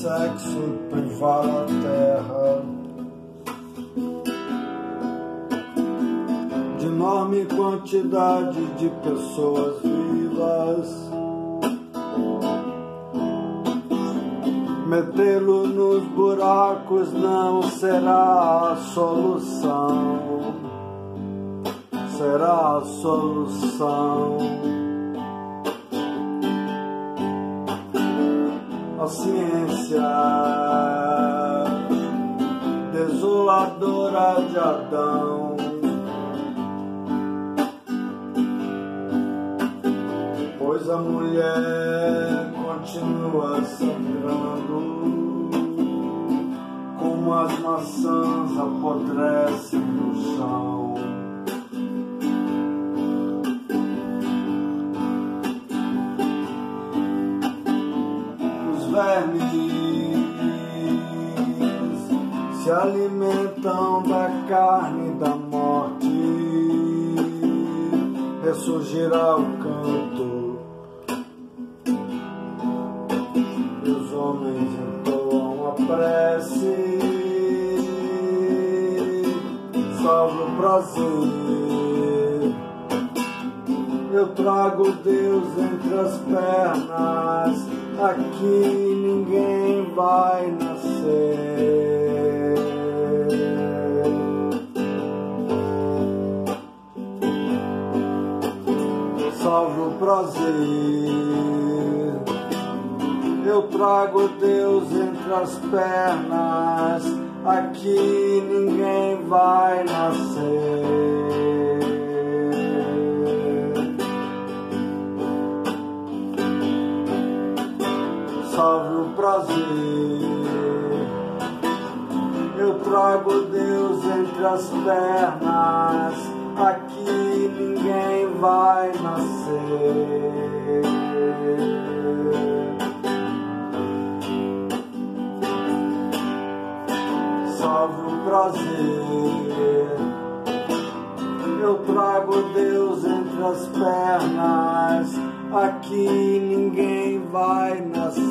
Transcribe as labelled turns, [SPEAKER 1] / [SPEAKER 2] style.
[SPEAKER 1] sexo privar a terra de enorme quantidade de pessoas vivas. Metê-lo nos buracos não será a solução, será a solução. A ciência desoladora de Adão, pois a mulher continua sangrando, como as maçãs apodrecem no chão. Os vermes se alimentam da carne da morte, ressurgirá o canto. Os homens entoam a prece, salve o prazer. Eu trago Deus entre as pernas, aqui ninguém vai nascer. Salve o prazer. Eu trago Deus entre as pernas, aqui ninguém vai nascer. Salve o prazer. Eu trago Deus entre as pernas, aqui ninguém vai nascer. Salve o prazer. Eu trago Deus entre as pernas, aqui ninguém vai nascer.